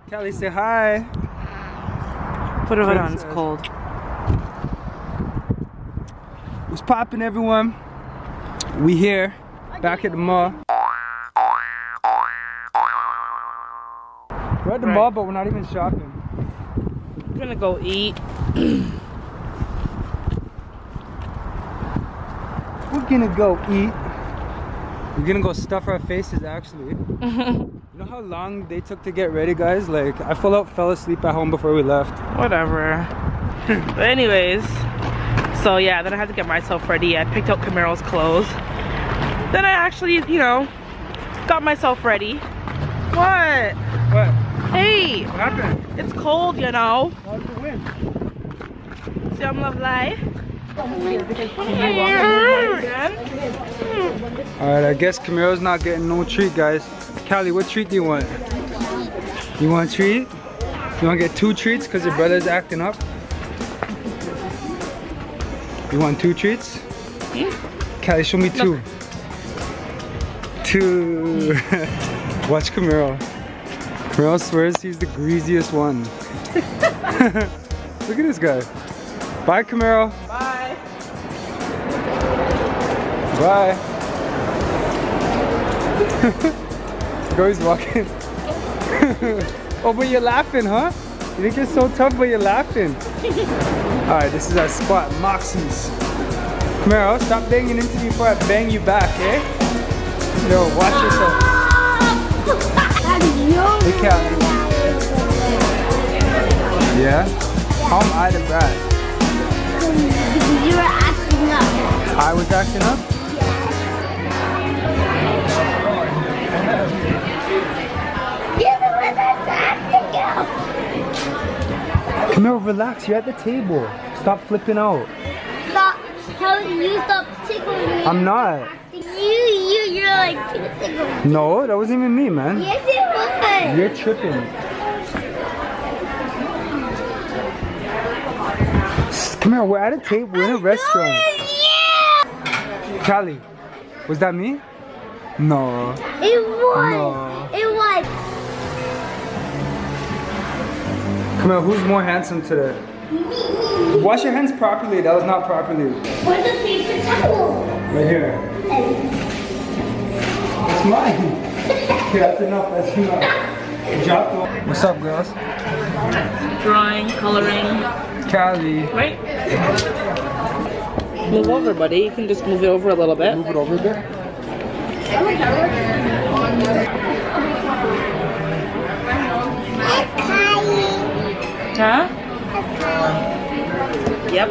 Kelly, say hi. Put it on, it's cold. What's poppin', everyone? We here, back at the mall. We're at the mall, but we're not even shopping. We're gonna go eat. We're gonna go eat. We're gonna go stuff our faces, actually. You know how long they took to get ready, guys? Like, I fell asleep at home before we left. Whatever. But anyways, so yeah, then I had to get myself ready. I picked out Camaro's clothes. Then I actually, you know, got myself ready. What? What? Hey! What happened? It's cold, you know. How's the wind? See, I'm love life. Alright, I guess Camaro's not getting no treat, guys. Callie, what treat do you want? You want a treat? You want to get 2 treats because your brother's acting up? You want 2 treats? Callie, show me 2. 2. Watch Camaro. Camaro swears he's the greasiest one. Look at this guy. Bye, Camaro. Bye. Bye. Go, he's walking. Oh, but you're laughing, huh? You think it's so tough, but you're laughing. Alright, this is our spot, Moxie's. Camaro, stop banging into me before I bang you back, eh? Yo, watch yourself. Hey, Callie. Yeah? How am I the brat? You were acting up. I was acting up? You're the one that's acting up. Camaro, relax. You're at the table. Stop flipping out. Stop telling you stop tickling me. I'm not. You're like tickling me. No, that wasn't even me, man. Yes, it was. You're tripping. Come here, we're at a table, we're in a restaurant. Yeah. Callie, was that me? No. It was. No. It was. Come here, who's more handsome today? Me. Wash your hands properly, that was not properly. Where's the paper towel? Right here. It's mine. Okay, that's enough, that's enough. Drop the... What's up, girls? Drawing, coloring. Callie. Right? Move over, buddy. You can just move it over a little bit. Move it over a bit. Huh? Yep.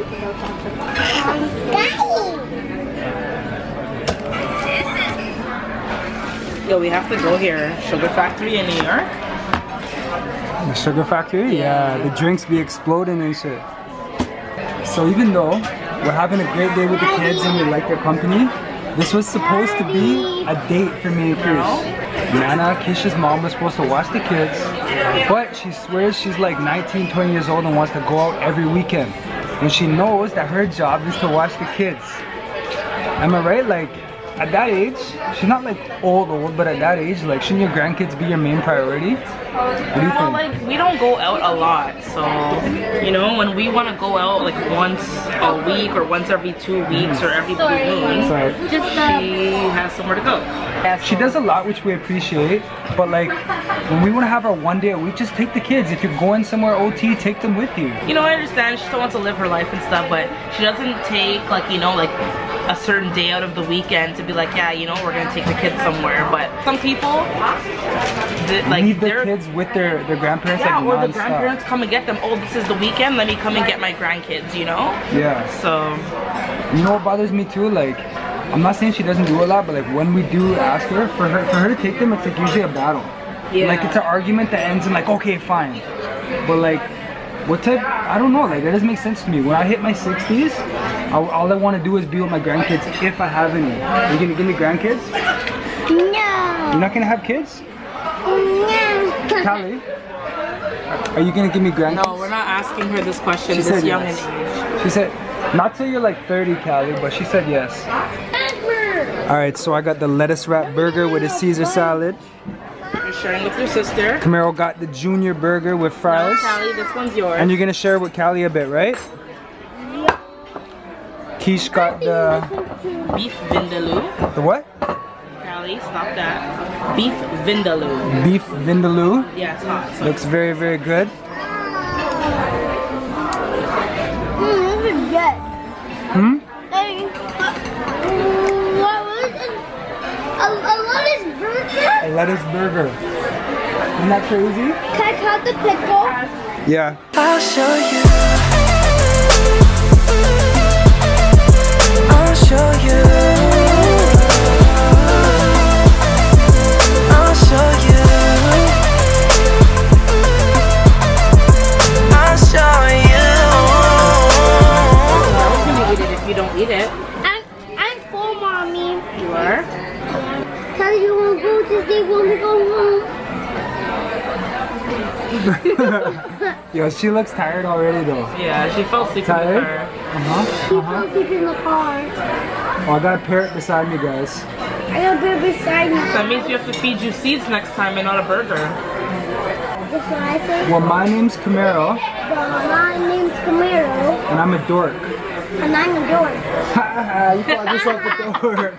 Yo, we have to go here. Sugar Factory in New York. The Sugar Factory? Yeah, the drinks be exploding and shit. So even though we're having a great day with the kids and we like their company, this was supposed to be a date for me and Chris. Nana, Kisha's mom, was supposed to watch the kids, but she swears she's like 19, 20 years old and wants to go out every weekend. And she knows that her job is to watch the kids. Am I right? Like, at that age, she's not like old, but at that age, like, shouldn't your grandkids be your main priority? What do you think? Like, we don't go out a lot, so, you know, when we want to go out like once a week or once every 2 weeks or every blue moon, she has somewhere to go. She does a lot, which we appreciate, but like, when we want to have our one day a week, just take the kids. If you're going somewhere OT, take them with you. You know, I understand she still wants to live her life and stuff, but she doesn't take, like, you know, like a certain day out of the weekend to be like, yeah, you know, we're gonna take the kids somewhere. But some people, like, leave their kids with their grandparents, yeah, like, or non-stop. the grandparents come and get them. Oh, this is the weekend, let me come and get my grandkids, you know? Yeah. So, you know what bothers me too? Like, I'm not saying she doesn't do a lot, but like when we do ask her, for her to take them, it's like usually a battle. yeah. Like, it's an argument that ends in like, okay, fine. But like, what type, I don't know, like, that doesn't make sense to me. When I hit my 60s, all I want to do is be with my grandkids if I have any. Are you gonna give me grandkids? No. You're not gonna have kids? No. Callie, are you gonna give me grandkids? No, we're not asking her this question She this said young yes. in age. She said, not till you're like 30, Callie, but she said yes. Alright, so I got the lettuce wrap burger with a Caesar salad. You're sharing with your sister. Camaro got the junior burger with fries. No, Callie, this one's yours. And you're gonna share with Callie a bit, right? Yeah. Keish got the beef vindaloo. the what? Callie, stop that. Beef vindaloo. Beef vindaloo. Yeah, it's hot. So Looks very, very good. This is good. Hmm? What was it? A lettuce burger? A lettuce burger. Isn't that crazy? Can I cut the pickle? Yeah. I'll show you. I'll show you. I'll show you. I'll show you. how can you eat it if you don't eat it? I'm full, mommy. You are? Tell you want to go to sleep when we go home. Yo, she looks tired already though. Yeah, she fell asleep Tired? in the car. Uh-huh. She fell asleep in the car. Oh, I got a parrot beside me, guys. I got a bit beside me. That means we have to feed you seeds next time and not a burger. That's what I said. Well, my name's Camaro, My name's Camaro, and I'm a dork. and I'm a dork. You called yourself a dork.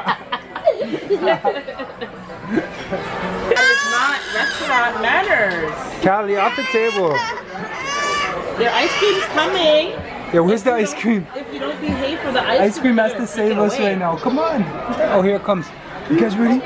That is not restaurant manners. Callie, off the table. Your ice cream's coming. Yo, where's the ice cream? If you don't behave for the ice Ice cream has you're to gonna save take it us away. right now. Come on. Oh, here it comes. You guys ready?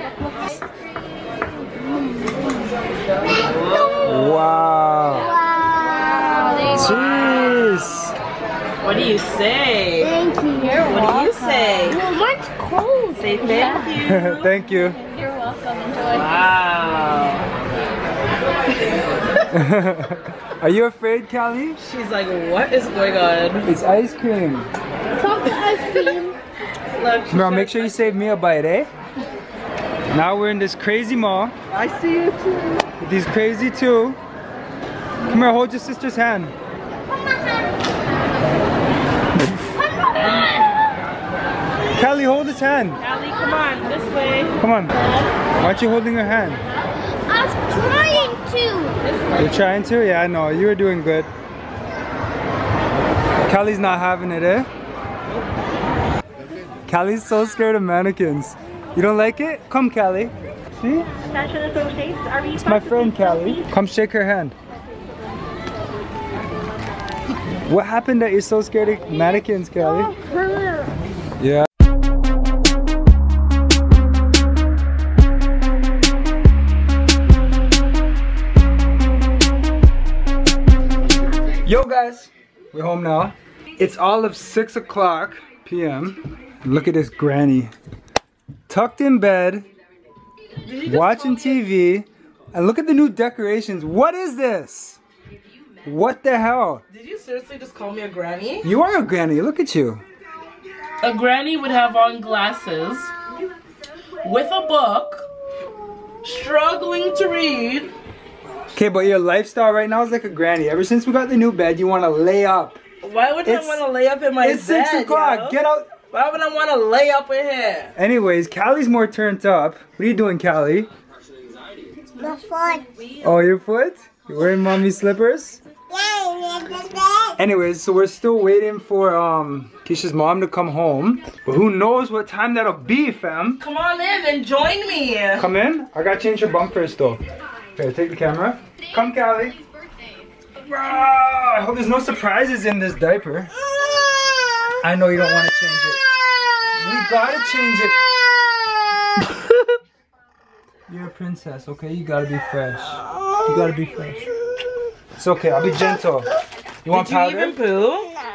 Wow. Wow. Jeez. What do you say? Thank you. What do you say? Well, mine's cold. Say thank you. Thank you. You're welcome. Enjoy. Wow. Are you afraid, Callie? She's like, what is going on? It's ice cream. Chocolate ice cream. Look, Camaro, make sure you save me a bite, eh? Now we're in this crazy mall I see you too. with these crazy two. Come here, hold your sister's hand. Callie, hold his hand. Callie, come on, this way. Come on. Why aren't you holding her hand? I was trying to. You're trying to? Yeah, I know. You were doing good. Callie's not having it, eh? Callie's so scared of mannequins. You don't like it? Come, Callie. See? It's my friend, Callie. Come shake her hand. What happened that you're so scared of mannequins, Callie? Yeah. Yo guys, we're home now. It's all of 6 o'clock p.m. Look at this granny. Tucked in bed, watching TV, and look at the new decorations. What is this? What the hell? Did you seriously just call me a granny? You are a granny, look at you. A granny would have on glasses, with a book, struggling to read. Okay, but your lifestyle right now is like a granny. Ever since we got the new bed, you want to lay up. Why would I It's- want to lay up in my It's bed? 6 o'clock, yo? get out. Why would I want to lay up in here? Anyways, Callie's more turned up. What are you doing, Callie? The fun. Oh, your foot? You're wearing mommy's slippers? Anyways, so we're still waiting for Keisha's mom to come home. But who knows what time that'll be, fam? Come on in and join me. Come in. I gotta change your bumpers though. Okay, take the camera. Come, Callie. I hope there's no surprises in this diaper. I know you don't want to change it. We gotta change it. You're a princess, okay? You gotta be fresh. You gotta be fresh. It's okay, I'll be gentle. You want Did you powder? even poo?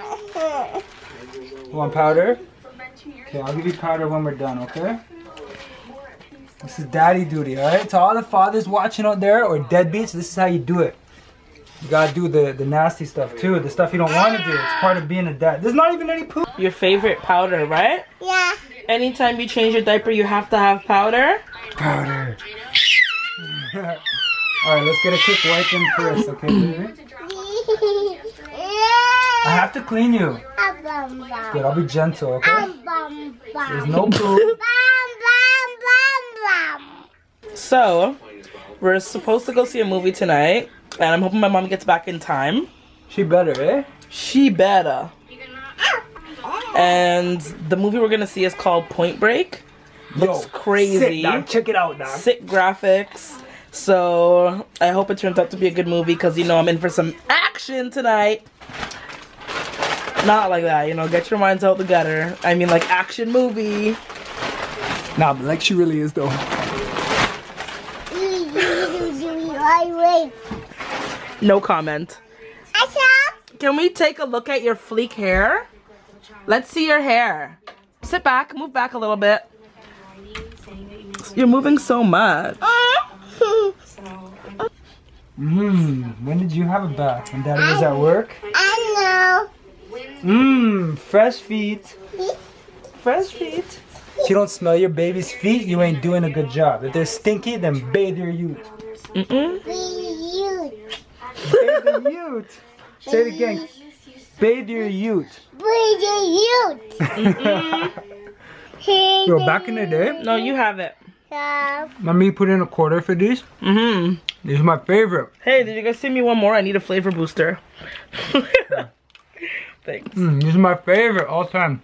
You want powder? Okay, I'll give you powder when we're done, okay? This is daddy duty, alright? To all the fathers watching out there, or deadbeats, this is how you do it. You gotta do the nasty stuff too, the stuff you don't want to do. It's part of being a dad. There's not even any poop. Your favorite powder, right? Yeah. Anytime you change your diaper, you have to have powder. Powder. Alright, let's get a quick wipe in first, okay, baby? I have to clean you. Good, I'll be gentle, okay? There's no poop. So, We're supposed to go see a movie tonight, and I'm hoping my mom gets back in time. She better, eh? She better. And the movie we're gonna see is called Point Break. Looks crazy. Sick, dog. Check it out, dog. Sick graphics. So I hope it turns out to be a good movie because, you know, I'm in for some action tonight. Not like that, you know, get your minds out the gutter. I mean, like, action movie. Nah, but like she really is, though. No comment. Can we take a look at your fleek hair? Let's see your hair. Sit back, move back a little bit. You're moving so much. When did you have a bath? When Daddy was at work? I Fresh feet. Fresh feet. If you don't smell your baby's feet, you ain't doing a good job. If they're stinky, then bathe your youth. know. Bathe the youth. Say it again. Bathe your youth. Yo, back in the day, No, you have it. mommy put in a quarter for these. These are my favorite. Hey, did you guys see me one more? I need a flavor booster. Thanks. These are my favorite all time.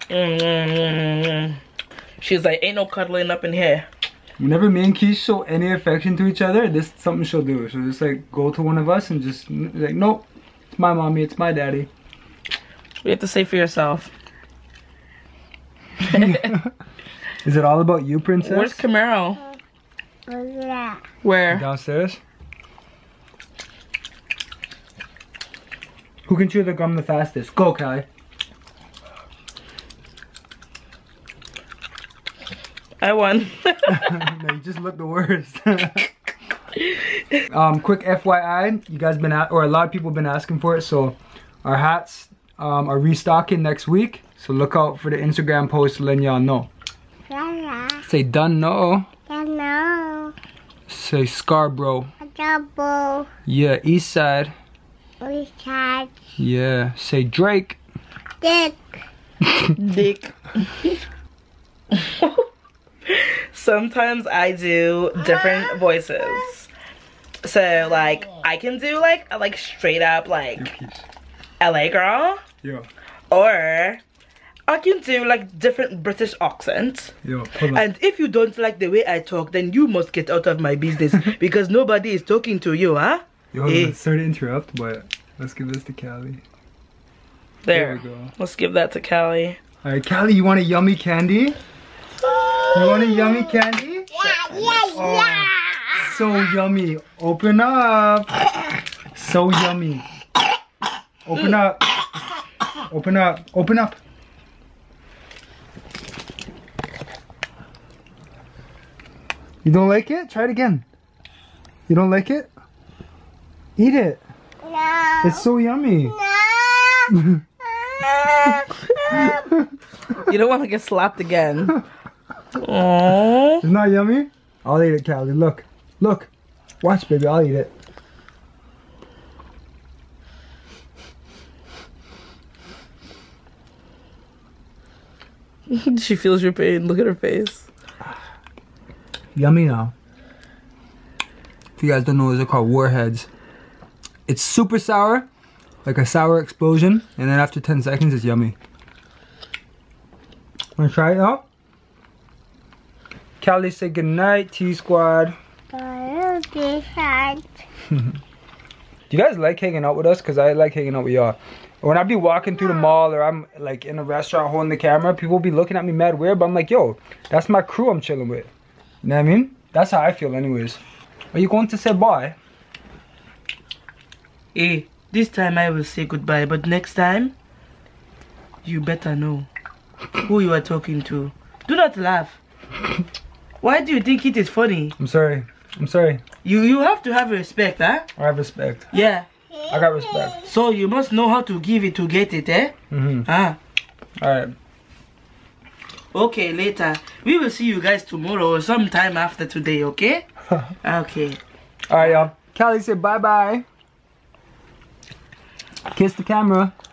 She's like, ain't no cuddling up in here. Whenever me and Keish show any affection to each other, this is something she'll do. She'll just like go to one of us and just like, nope, it's my mommy, it's my daddy. You have to say for yourself. Is it all about you, princess? Where's Camaro? Where? Downstairs. Who can chew the gum the fastest? Go, Callie. I won. No, you just look the worst. Quick FYI, you guys been or a lot of people have been asking for it. So our hats are restocking next week. So look out for the Instagram post letting y'all know. Say done no. Say Scarborough. Yeah, East Side. Yeah, say Drake. Dick. Sometimes I do different voices. So like I can do like straight up like LA girl. Yeah. Or I can do like different British accents. Yo, hold on. And if you don't like the way I talk, then you must get out of my business because nobody is talking to you, huh? Yo, hold on. Sorry to interrupt, but let's give this to Callie. There. we go. Let's give that to Callie. Alright, Callie, you want a yummy candy? You want a yummy candy? Yeah. So yummy. Open up. So yummy. Open up. Open up. Open up. You don't like it? Try it again. You don't like it? Eat it. No. It's so yummy. No. You don't want to get slapped again. Aww. It's not yummy? I'll eat it, Callie. Look. Look. Watch, baby. I'll eat it. She feels your pain. Look at her face. Yummy now. If you guys don't know, those are called Warheads. It's super sour, like a sour explosion, and then after 10 seconds, it's yummy. Wanna try it out? Callie, say goodnight, T-Squad. Do you guys like hanging out with us? Because I like hanging out with y'all. When I be walking through the mall or I'm like in a restaurant holding the camera, people be looking at me mad weird, but I'm like, yo, that's my crew I'm chilling with. You know what I mean? That's how I feel anyways. Are you going to say bye? Hey, this time I will say goodbye, but next time, you better know who you are talking to. Do not laugh. Why do you think it is funny? I'm sorry. I'm sorry. You have to have respect, huh? I have respect. Yeah. I got respect. So you must know how to give it to get it, eh? Ah. Alright. Okay, later. We will see you guys tomorrow or sometime after today, okay? Okay. Alright, y'all. Callie said bye-bye. Kiss the camera.